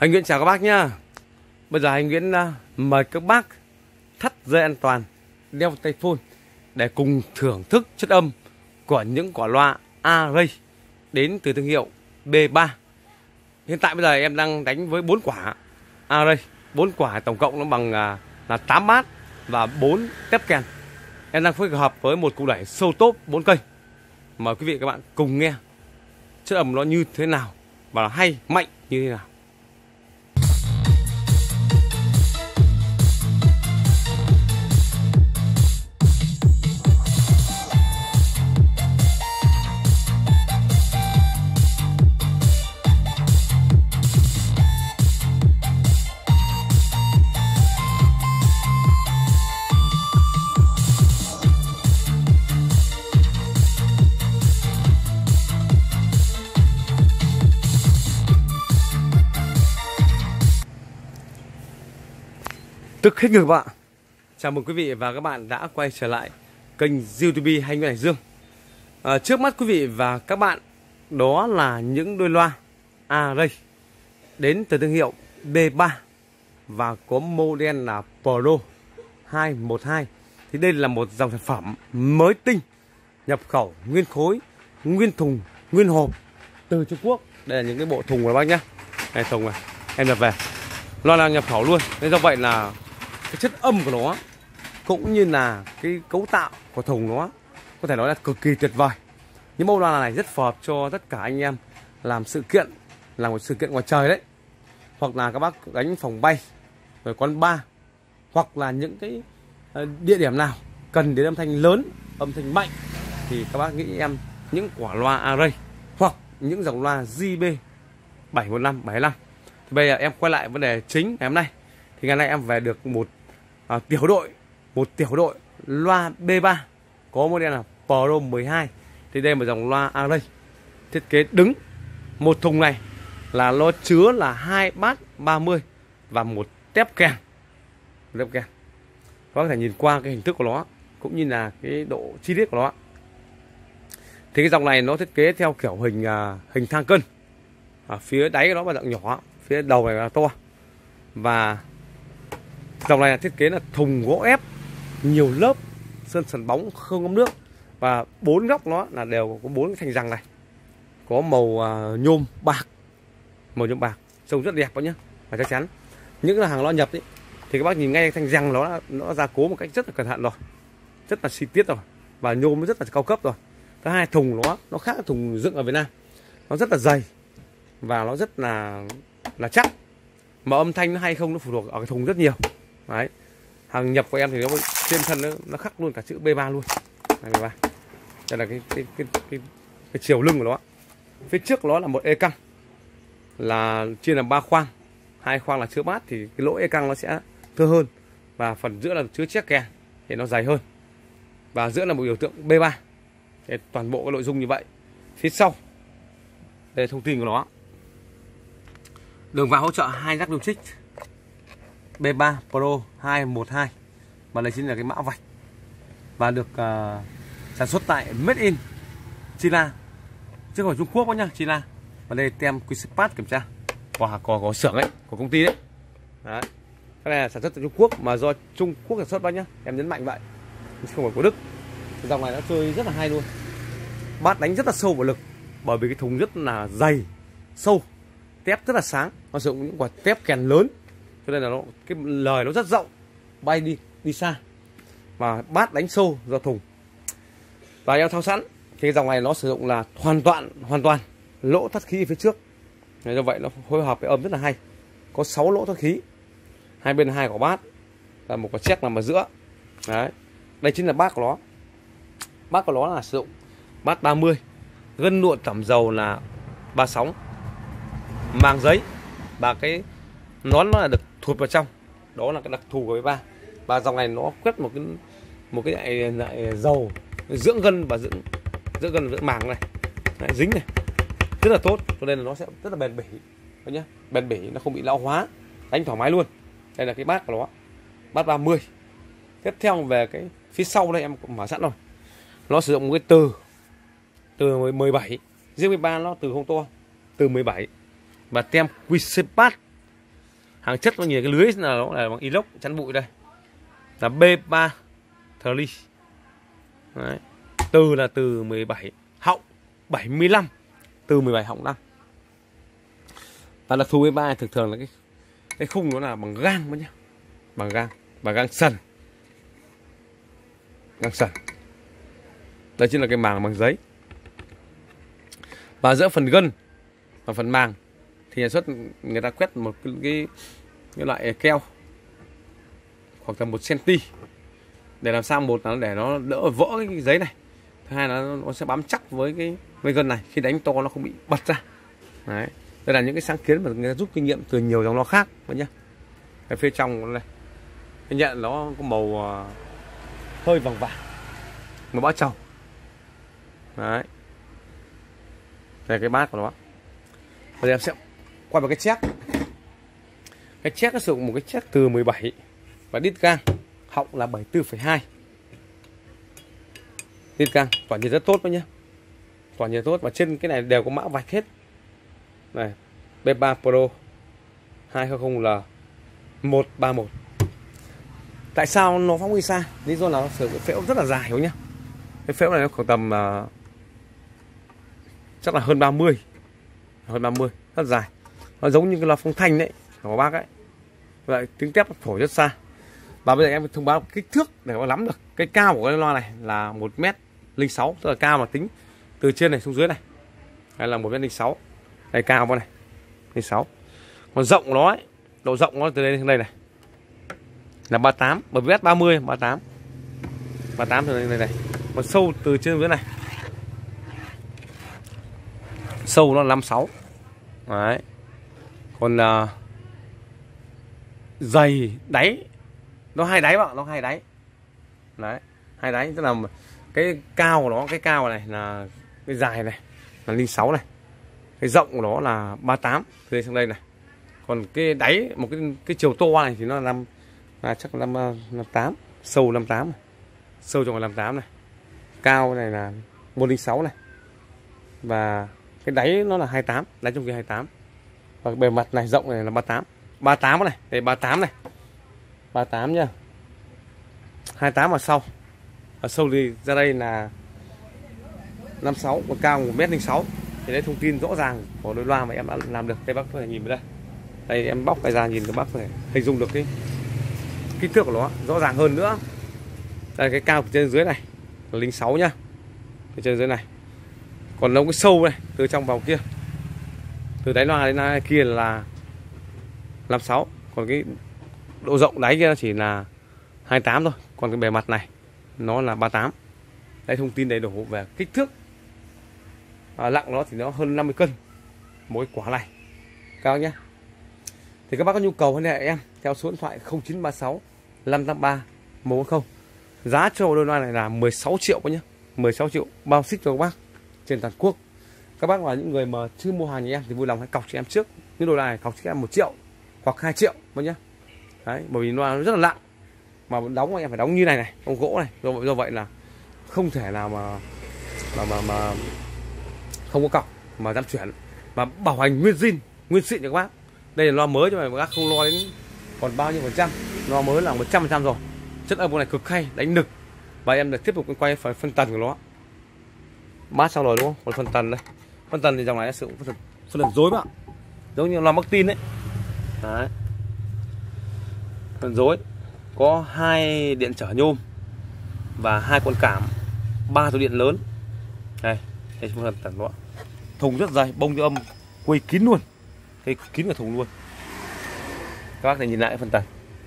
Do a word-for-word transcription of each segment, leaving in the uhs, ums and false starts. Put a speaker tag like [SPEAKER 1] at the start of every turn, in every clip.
[SPEAKER 1] Anh Nguyễn chào các bác nhá. Bây giờ anh Nguyễn uh, mời các bác thắt dây an toàn, đeo tai phone để cùng thưởng thức chất âm của những quả loa Array đến từ thương hiệu B ba. Hiện tại bây giờ em đang đánh với bốn quả Array, bốn quả tổng cộng nó bằng uh, là tám bát và bốn tép kèn. Em đang phối hợp với một cục đẩy sâu top bốn cây. Mời quý vị các bạn cùng nghe chất âm nó như thế nào và hay mạnh như thế nào. Tức hết ngực bạn. Chào mừng quý vị và các bạn đã quay trở lại kênh YouTube Hay Nguyễn Hải Dương. à, Trước mắt quý vị và các bạn, đó là những đôi loa Array đến từ thương hiệu B ba và có model là Pro hai một hai. Thì đây là một dòng sản phẩm mới tinh, nhập khẩu nguyên khối, nguyên thùng, nguyên hộp từ Trung Quốc. Đây là những cái bộ thùng rồi bác nhé. Đây thùng này, em nhập về. Loa là nhập khẩu luôn. Nên do vậy là cái chất âm của nó cũng như là cái cấu tạo của thùng nó có thể nói là cực kỳ tuyệt vời. Những mẫu loa này rất phù hợp cho tất cả anh em làm sự kiện, làm một sự kiện ngoài trời đấy, hoặc là các bác đánh phòng bay, rồi quán bar, hoặc là những cái địa điểm nào cần đến âm thanh lớn, âm thanh mạnh thì các bác nghĩ em những quả loa Array hoặc những dòng loa J B bảy một năm, bảy lăm. Thì bây giờ em quay lại vấn đề chính ngày hôm nay. Thì ngày nay em về được một à, tiểu đội, một tiểu đội loa B ba có model là Pro mười hai. Thì đây là một dòng loa Array thiết kế đứng. Một thùng này là nó chứa là hai bát ba mươi và một tép kèn. Tép kèn. Các bác có thể nhìn qua cái hình thức của nó cũng như là cái độ chi tiết của nó. Thì cái dòng này nó thiết kế theo kiểu hình à, hình thang cân. Ở phía đáy của nó là dạng nhỏ, phía đầu này là to. Và dòng này là thiết kế là thùng gỗ ép nhiều lớp, sơn sần bóng không ngấm nước, và bốn góc nó là đều có bốn cái thanh răng này, có màu uh, nhôm bạc, màu nhôm bạc trông rất đẹp đó nhá. Và chắc chắn những cái hàng loa nhập ấy, thì các bác nhìn ngay thanh răng nó nó gia cố một cách rất là cẩn thận rồi, rất là chi tiết rồi, và nhôm nó rất là cao cấp rồi. Thứ hai, thùng nó nó khác thùng dựng ở Việt Nam, nó rất là dày và nó rất là là chắc. Mà âm thanh nó hay không nó phụ thuộc ở cái thùng rất nhiều. Đấy. Hàng nhập của em thì nó trên thân nó, nó khắc luôn cả chữ B ba luôn. Đây, B ba. Đây là cái cái, cái cái cái cái chiều lưng của nó. Phía trước của nó là một e căng, là chia làm ba khoang. Hai khoang là chứa bát thì cái lỗ e căng nó sẽ thưa hơn, và phần giữa là chứa chiếc kèn thì nó dày hơn. Và giữa là một biểu tượng B ba. Thì toàn bộ cái nội dung như vậy. Phía sau đây là thông tin của nó. Đường vào hỗ trợ hai jack logic B ba Pro hai một hai, và đây chính là cái mã vạch, và được uh, sản xuất tại Made in China, chứ không phải Trung Quốc đó nhá, China. Và đây tem quy xê pát kiểm tra của có, có xưởng ấy, của công ty đấy. Đấy. Cái này là sản xuất tại Trung Quốc mà do Trung Quốc sản xuất đó nhá, em nhấn mạnh vậy, không phải của Đức. Cái dòng này nó chơi rất là hay luôn, bát đánh rất là sâu vào lực, bởi vì cái thùng rất là dày, sâu, tép rất là sáng, nó sử dụng những quả tép kèn lớn, cho nên là nó cái lời nó rất rộng, bay đi đi xa, và bát đánh sâu do thùng. Và em thao sẵn thì cái dòng này nó sử dụng là hoàn toàn hoàn toàn lỗ thoát khí phía trước, nên do vậy nó phối hợp với âm rất là hay. Có sáu lỗ thoát khí, hai bên hai quả bát và một quả check nằm ở giữa. Đấy, đây chính là bát của nó. Bát của nó là sử dụng bát ba mươi, gân nuột tẩm dầu là ba sóng, màng giấy, và cái nón nó là được thụt vào trong. Đó là cái đặc thù của B ba. Và dòng này nó quét một cái một cái lại, lại dầu dưỡng gân và dưỡng dưỡng gân dưỡng màng này. Đấy, dính này rất là tốt, cho nên là nó sẽ rất là bền bỉ nhá, bền bỉ, nó không bị lão hóa, đánh thoải mái luôn. Đây là cái bát của nó, bát ba mươi. Tiếp theo về cái phía sau đây em cũng mở sẵn rồi, nó sử dụng một cái từ từ mười bảy, riêng B ba nó từ không to, từ mười bảy, và tem quy xê pát Hàng chất nó nhìn cái lưới là nó là bằng inox chắn bụi đây. Là B ba Thli. Đấy. Từ là từ mười bảy họng bảy mươi lăm, từ mười bảy họng năm. Và đặc thù B ba thường thường là cái cái khung nó là bằng gang nhá. Bằng gang, bằng gang sần. Gang sần. Đây chính là cái màng bằng giấy. Và giữa phần gân và phần màng thì nhà xuất người ta quét một cái, cái, cái loại keo khoảng tầm một xăng-ti-mét để làm sao một là để nó đỡ vỡ cái giấy này, thứ hai là nó sẽ bám chắc với cái với gân này, khi đánh to nó không bị bật ra. Đấy, đây là những cái sáng kiến mà người ta rút kinh nghiệm từ nhiều dòng loa khác đấy nhá. Cái phía trong này cái nhận nó có màu uh, hơi vàng vàng, màu bã trầu. Đấy, đây cái bát của nó. Bây giờ em sẽ quay vào cái check. Cái check nó sử dụng một cái check từ mười bảy và đít gang, họng là bảy mươi tư phẩy hai. Đít gang tỏa nhiệt rất tốt đó nhé, tỏa nhiệt tốt, và trên cái này đều có mã vạch hết. Này, B ba Pro hai không không L một ba một. Tại sao nó phóng đi xa? Lý do là nó sử dụng phễu rất là dài hiểu nhá. Cái phễu này nó khoảng tầm uh, chắc là hơn ba mươi, hơn ba mươi, rất dài. Nó giống như cái loa phóng thanh đấy của bác ấy. Vậy tiếng tép nó phổi rất xa. Và bây giờ em thông báo kích thước để có nắm được cái cao của cái loa này là một mét lẻ sáu, tức là cao mà tính từ trên này xuống dưới này. Đây là một mét lẻ sáu. Đây cao bao này, lẻ sáu. Còn rộng của nó ấy, độ rộng nó từ đây đến đây này là ba mươi tám, bởi vì ba mươi, ba mươi tám. ba mươi tám từ đây, đây này. Còn sâu từ trên dưới này. Sâu nó là năm mươi sáu. Đấy. Còn uh, dày đáy nó hai đáy bạn, nó hai đáy. Đấy, hai đáy, tức là cái cao của nó, cái cao này là cái dài này là lẻ sáu này. Cái rộng của nó là ba mươi tám từ đây sang đây này. Còn cái đáy một cái cái chiều to này thì nó là năm là chắc là năm mươi tám, sâu năm mươi tám này. Sâu trong là năm mươi tám này. Cao này là một trăm lẻ sáu này. Và cái đáy nó là hai mươi tám, đáy trong kia hai mươi tám. Và bề mặt này rộng này là ba mươi tám. ba mươi tám này, đây ba mươi tám này. ba mươi tám nhá. hai mươi tám ở sau. Ở sâu thì ra đây là năm mươi sáu, còn cao một mét lẻ sáu. Thì đây thông tin rõ ràng của đôi loa mà em đã làm được. Đây bác có thể nhìn vào đây. Đây em bóc cái ra nhìn các bác có thể hình dung được cái kích thước của nó rõ ràng hơn nữa. Đây cái cao từ trên dưới này là lẻ sáu nhá. Từ trên dưới này. Còn nó cái sâu này từ trong vào kia, từ đáy loa đến kia là năm mươi sáu. Còn cái độ rộng đáy kia chỉ là hai mươi tám thôi. Còn cái bề mặt này nó là ba mươi tám. Đây thông tin đầy đủ về kích thước. À, nặng nó thì nó hơn năm mươi cân mỗi quả này, cao nhé. Thì các bác có nhu cầu liên hệ em theo số điện thoại không chín ba sáu năm tám ba một bốn không. Giá cho đôi loa này là mười sáu triệu nhé, mười sáu triệu bao ship cho các bác trên toàn quốc. Các bác là những người mà chưa mua hàng nhà em thì vui lòng hãy cọc cho em trước. Những đôi loa này cọc cho em một triệu hoặc hai triệu nhé. Đấy, bởi vì loa nó rất là nặng, mà đóng em phải đóng như này này, đóng gỗ này. Do vậy, do vậy là không thể nào mà mà mà, mà không có cọc mà dám chuyển, và bảo hành nguyên zin, nguyên xịn cho các bác. Đây là loa mới cho các bác không lo đến còn bao nhiêu phần trăm. Loa mới là một trăm phần trăm rồi. Chất âm này cực hay, đánh nực. Và em được tiếp tục quay phần phân tần của nó. Bát xong rồi đúng không? Còn phân tần đây. Phân tần thì dòng này sử dụng phân, phân tần rối bạn. Giống như loa Martin đấy. Đấy. Phân rối. Có hai điện trở nhôm và hai con cảm, ba tụ điện lớn. Đây, đây chúng phân tần đó. Thùng rất dày, bông cho âm quây kín luôn. Cái kín cả thùng luôn. Các bác này nhìn lại phân tần.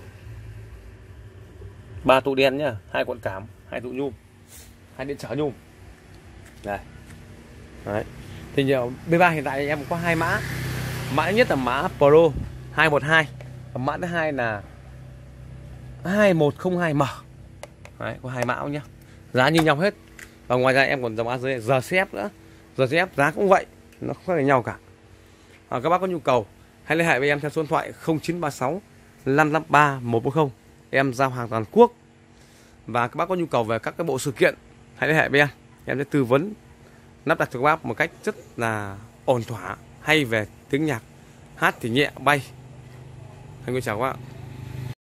[SPEAKER 1] Ba tụ đen nhá, hai cuộn cảm, hai tụ nhôm, hai điện trở nhôm. Đây. Đấy. Thì nhiều B ba hiện tại em có hai mã. Mã nhất là mã Pro hai một hai, và mã thứ hai là hai một không hai M. Đấy, có hai mã nhá. Giá như nhau hết. Và ngoài ra em còn dòng A giê ép nữa. giê ép giá cũng vậy, nó không khác nhau cả. À, các bác có nhu cầu hãy liên hệ với em theo số điện thoại không chín ba sáu năm tám ba một bốn không. Em giao hàng toàn quốc. Và các bác có nhu cầu về các cái bộ sự kiện hãy liên hệ với em. Em sẽ tư vấn lắp đặt cho các bác một cách rất là ổn thỏa, hay về tiếng nhạc, hát thì nhẹ bay, Anh chào các bạn.